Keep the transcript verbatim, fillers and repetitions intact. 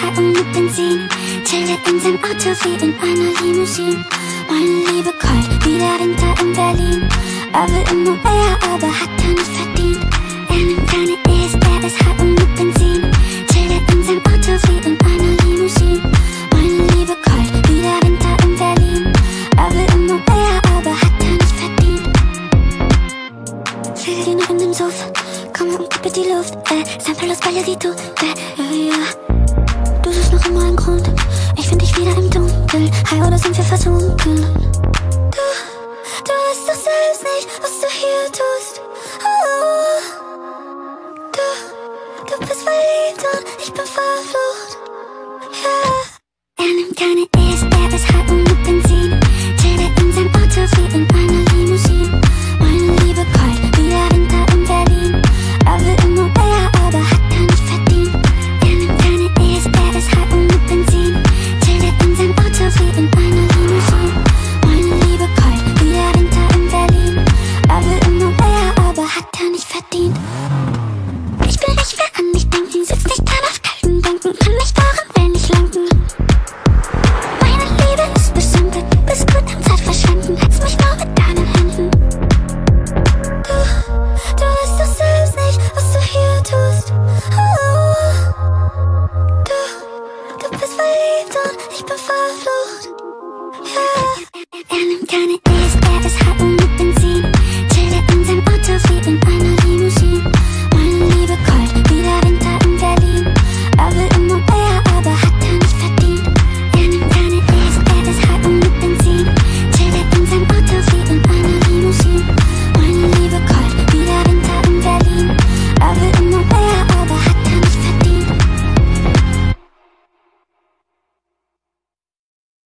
Zeit und mit Benzin. Chillt in seinem Auto wie in einer Limousine. Meine Liebe kalt wie der Winter in Berlin. Er will immer mehr, aber hat er nicht verdient. Er nimmt keine E's, er ist hart und mit Benzin. Chillt in seinem Auto wie in einer Limousine. Meine Liebe kalt wie der Winter in Berlin. Er will immer mehr, aber hat er nicht verdient. Fliege dir noch in den Sofa, komm und gib mir die Luft. Äh, Sample los Ballesito, äh, ja, ja. Du suchst noch immer einen Grund, ich find dich wieder im Dunkeln. Hi, oder sind wir versunken? Du, du weißt doch selbst nicht, was du hier tust. Oh, du, du bist verliebt und ich bin verflucht. Yeah. Er nimmt keine E's, er ist hart und mit Benzin. Chillt in seinem Auto wie in einer Limousine. Meine Liebe kalt wie der Winter in Berlin. Er will immer mehr, aber hat er nicht verdient. Er nimmt keine E's, er ist hart und mit Benzin. Chillt in seinem Auto wie in einer Limousine. Meine Liebe kalt wie der Winter in Berlin. Er will immer mehr, aber hat er nicht verdient. Ich bin nicht wer an mich denken, sitz nicht da auf kalten Bänken, kann nicht fahren, will nicht lenken. Meine Liebe ist beschränkt, du bist gut am Zeitverschwenden, hältst mich nur mit deinen Händen. Du, du weißt doch selbst nicht, was du hier tust. Oh, du, du bist verliebt und ich bin verflucht. Yeah. Er nimmt keine E's, er ist hart und